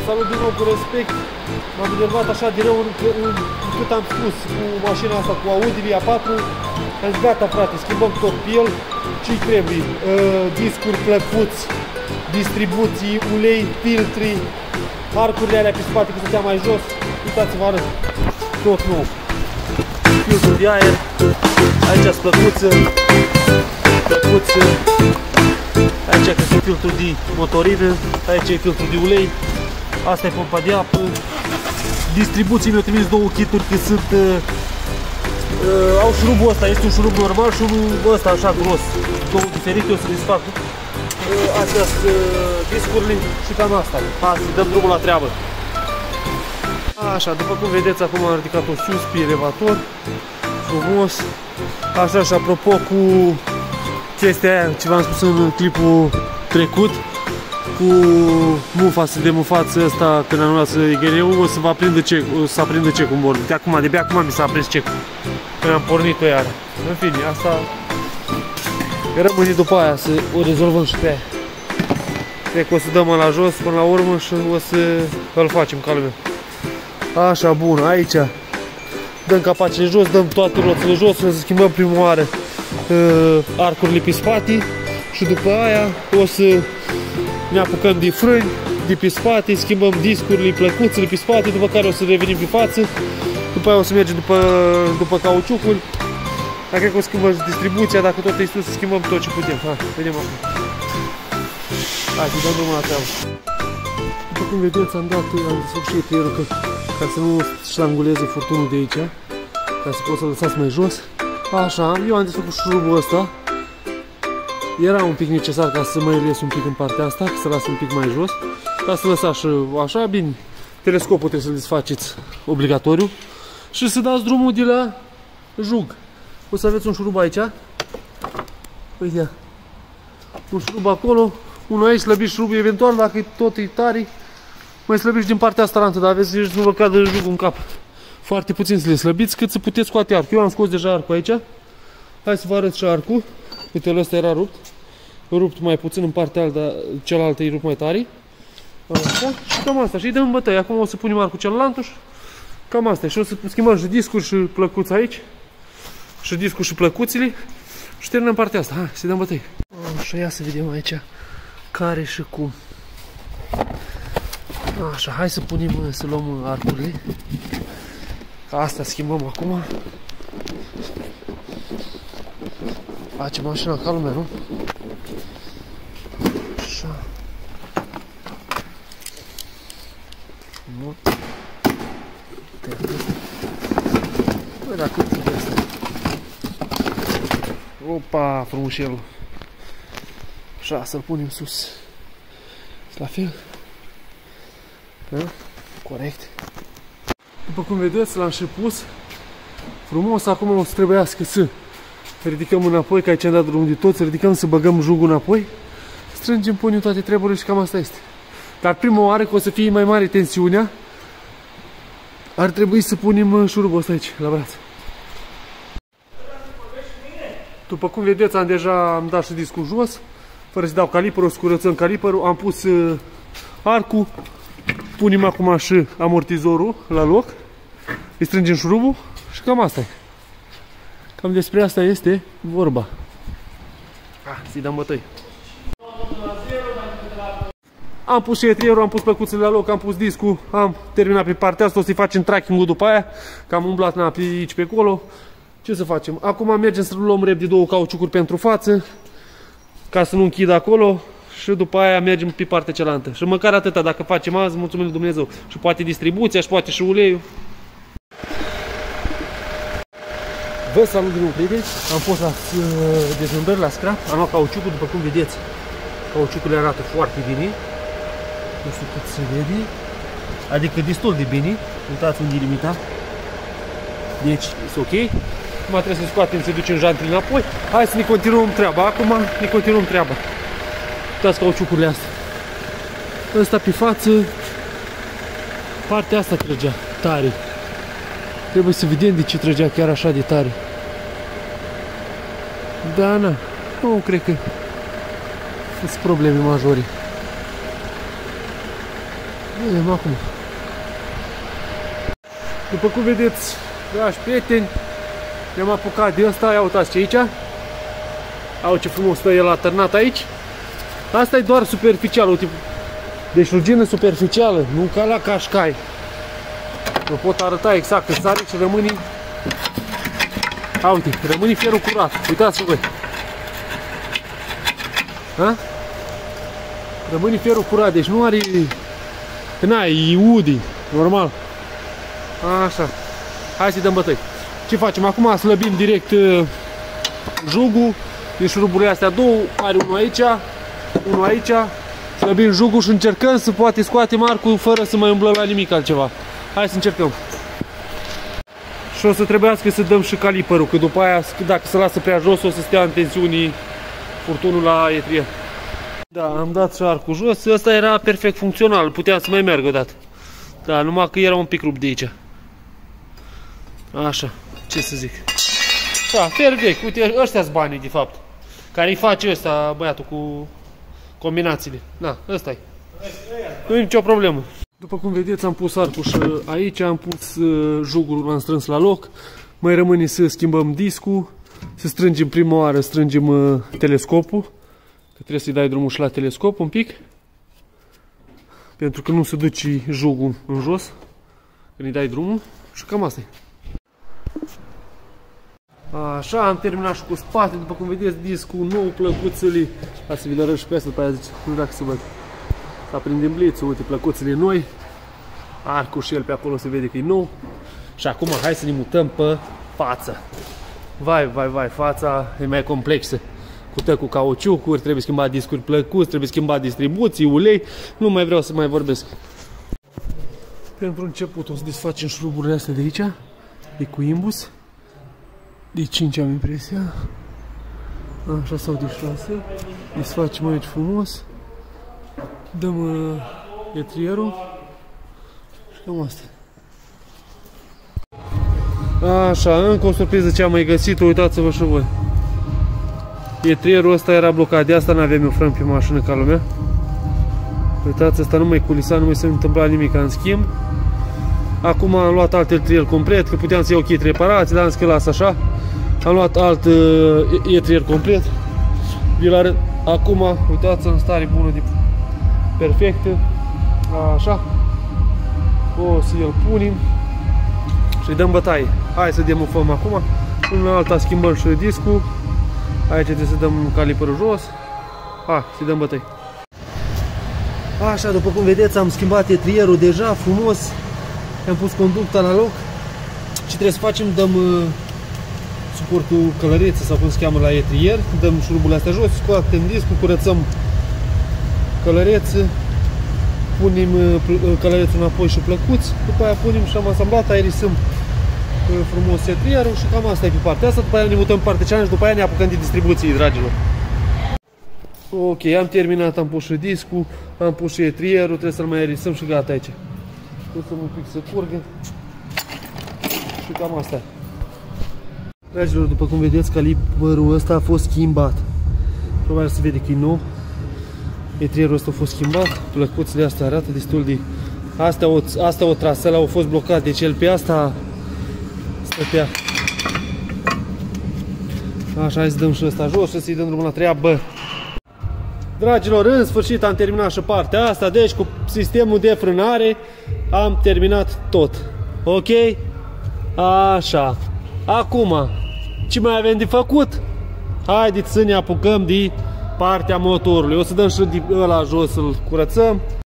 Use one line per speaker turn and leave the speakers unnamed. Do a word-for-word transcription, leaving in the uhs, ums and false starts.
salut din nou cu respect. M-am enervat așa de rău încât am spus cu mașina asta, cu Audi A patru. Am zis, gata frate, schimbăm tot pe el. Ce-i trebuie? Uh, discuri, plăcuți, distribuții, ulei, filtri, arcurile alea pe spate, că stătea mai jos. Uitați-vă, arăt. Tot nou. Filtrul de aer. Aici sunt plăcuță. Plăcuță. Aici e filtrul de motorină. Aici e filtrul de ulei. Asta e pompa de apă. Distribuții mi-au trimis două kituri că sunt uh, uh, au șurubul ăsta, este un șurub normal și unul ăsta așa gros. Două diferite, o să desfac. Uh, astea sunt uh, discurile și cam asta. Hai să dăm drumul la treabă. Așa, după cum vedeți, acum am ridicat-o sus pe elevator. Frumos. Așa, și apropo cu chestia aia, ce v-am spus în clipul trecut, cu mufa, să demufați ăsta când am luat I G N U, o să vă aprindă cec, o să aprindă cecul în bord. De acum, de-abia acum mi s-a aprins cecul. Când am pornit-o iară. În fine, asta rămâne după aia să o rezolvăm și pe aia. Cred că o să dăm la jos până la urmă și o să îl facem ca lumea. Așa, bun, aici dăm capacele jos, dăm toate roțile jos, o să schimbăm prima oară uh, arcurile pe spate și după aia o să ne apucăm de frâni, de pe spate, schimbăm discurile, plăcuțele pe spate, după care o să revenim pe față, după aia o să mergem după, după cauciucul. Dar cred că o schimbăm distribuția, dacă tot e sus, să schimbăm tot ce putem. Hai, vedem acum. Hai, să dăm drumul la treabă. După cum vedeți, am dat, am desfăcut și epierul ca să nu șlanguleze furtunul de aici, ca să pot să lăsați mai jos. Așa, eu am desfăcut șurubul ăsta. Era un pic necesar ca să mai ies un pic în partea asta, să las un pic mai jos, ca să lăsați așa, bine, telescopul trebuie să-l desfaceți obligatoriu și să dați drumul de la jug. O să aveți un șurub aici, uite, un șurub acolo, unul aici, slăbiți șurubul eventual, dacă tot e tare, mai slăbiți din partea asta rantă, dar aveți să nu vă cadă jugul în cap. Foarte puțin să le slăbiți, cât să puteți scoate arcul. Eu am scos deja arcul aici, hai să vă arăt și arcul. Uite, ăsta era rupt, rupt mai puțin în partea alta, dar cealaltă e rupt mai tare. Așa, și cam asta. Și îi dăm bătăi. Acum o să punem arcul celălalt și cam asta. Și o să schimbăm și discuri și plăcuți aici. Și discuri și plăcuțile. Și terminăm partea asta. Hai, să-i dăm bătăi. Așa, ia să vedem aici care și cum. Așa, hai să punem, să luăm arcurile. Asta schimbăm acum. Face mașina ca lumea, nu? Așa. Nu. Băi, dar cât trebuie asta? Opa, frumușelul. Așa, să-l punem sus. La fel. Da? Corect. După cum vedeți, l-am și pus. Frumos, acum o să trebuiască să ridicăm înapoi, că aici am dat drumul de tot, să ridicăm, să băgăm jugul înapoi, strângem, punem toate treburile și cam asta este. Dar prima oară, că o să fie mai mare tensiunea, ar trebui să punem șurubul ăsta aici, la braț. După cum vedeți, am deja am dat și discul jos, fără să dau caliperul, o să curățăm caliperul, am pus uh, arcul, punem acum și amortizorul la loc, îi strângem șurubul și cam asta e. Cam despre asta este vorba. Ah, să-i dăm bătăi. Am pus și etrierul, am pus plăcuțele la loc, am pus discul, am terminat pe partea asta, o să-i facem tracking-ul după aia, că am umblat na, pe aici, pe acolo. Ce să facem? Acum mergem să luăm repede două cauciucuri pentru față, ca să nu închid acolo, și după aia mergem pe partea cealaltă. Și măcar atâta, dacă facem azi, mulțumim lui Dumnezeu. Și poate distribuția, și poate și uleiul. Vă salut din nou, prieteni. Am fost la uh, dezmembrări, la scrap. Am luat cauciucul, după cum vedeți. Cauciucul arată foarte bine. Nu știu cât se vede. Adică destul de bine. Uitați unde e limita. Deci, este ok. Acum trebuie să scoatem, să ducem jantele înapoi. Hai să ne continuăm treaba. Acum ne continuăm treaba. Uitați cauciucurile astea. Ăsta pe față. Partea asta trăgea tare. Trebuie să vedem de ce trăgea chiar așa de tare. Da, na, nu cred că sunt probleme majore. Vedem acum. După cum vedeți, dragi prieteni, ne-am apucat de ăsta, ia uitați ce aici. Au ce frumos stă el atârnat aici. Asta e doar superficial, uite. Deci rugină superficială, nu ca la Qashqai. Vă pot arăta exact că sare și rămâne. A, uite, rămâne fierul curat. Uitați-vă voi. Ha? Rămâne fierul curat, deci nu are. Că n-ai, e udi, normal. Așa. Hai să-i dăm bătăi. Ce facem? Acum slăbim direct uh, jugul din șuruburile astea două. Are unul aici, unul aici. Slăbim jugul și încercăm să poate scoatem arcul fără să mai umblăm la nimic altceva. Hai să încercăm. Și o să trebuiască să dăm și caliperul, că după aia, dacă se lasă prea jos, o să stea în tensiunii furtunul la etrier. Da, am dat și arcul jos. Ăsta era perfect funcțional, putea să mai meargă odată. Da, numai că era un pic rupt de aici. Așa, ce să zic. Da, perfect. Uite, ăștia-s banii, de fapt. Care îi face ăsta, băiatul, cu combinațiile. Da, ăsta-i. Nu e nicio problemă. După cum vedeți, am pus arcul și aici, am pus uh, jugul, l-am strâns la loc. Mai rămâne să schimbăm discul, să strângem prima oară, strângem uh, telescopul. Că trebuie să-i dai drumul și la telescop un pic. Pentru că nu se duce jugul în jos când îi dai drumul. Și cam asta e. Așa, am terminat și cu spate. După cum vedeți, discul nou, plăcuțele. Hai să vi le arăt și pe asta, după aia zice, nu știu dacă se văd. S-a prins din blițul, uite, plăcuțele noi. Arcul și el pe acolo se vede că e nou. Și acum hai să ne mutăm pe față. Vai, vai, vai, fața e mai complexă. Cută cu cauciucuri, trebuie schimbat discuri plăcuți, trebuie schimbat distribuții, ulei. Nu mai vreau să mai vorbesc. Pentru început o să desfacem șuruburile astea de aici. E cu imbus. De cinci am impresia. Așa sau de șase. Desfacem aici frumos. Dăm uh, etrierul. Și cam asta. Așa, încă o surpriză ce am mai găsit, uitați-vă și voi. Etrierul ăsta era blocat, de asta n-aveam eu frân pe mașină ca lumea. Uitați, ăsta nu mai culisa, nu mai se întâmpla nimic în schimb. Acum am luat alt etrier complet, că puteam să iau kit reparații, dar am zis că las așa. Am luat alt uh, etrier complet. Vi-l arăt acum, uitați, în stare bună, de perfectă. Așa. O să îl punem și îi dăm bătaie. Hai să demufăm acum. În alta schimbăm și discul. Aici trebuie să dăm caliperul jos. Hai, să-i dăm bătăi. Așa, după cum vedeți, am schimbat etrierul deja, frumos. Am pus conducta la loc. Ce trebuie să facem? Dăm uh, suportul călăreță sau cum se cheamă la etrier. Dăm șuruburile astea jos, scoatem discul, curățăm călăreță. Punem uh, călărețul înapoi și plăcuți. După aia punem și am asamblat, aerisăm uh, frumos etrierul și cam asta e pe partea asta. După aia ne mutăm pe partea cealaltă și după aia ne apucăm de distribuție, dragilor. Ok, am terminat, am pus și discul, am pus și etrierul, trebuie să-l mai aerisăm și gata aici. Lăsăm un pic să curgă și cam asta. Dragilor, după cum vedeți, caliperul ăsta a fost schimbat. Probabil se vede că e nou. Etrierul ăsta a fost schimbat, plăcuțele astea arată destul de... Astea o, astea o trasele au fost blocate, deci el pe asta stătea. Așa, hai să dăm și ăsta jos și să-i dăm drumul la treabă. Dragilor, în sfârșit am terminat și partea asta, deci cu sistemul de frânare am terminat tot. Ok? Așa. Acum, ce mai avem de făcut? Haideți să ne apucăm de partea motorului. O să dăm și de ăla jos, să-l curățăm.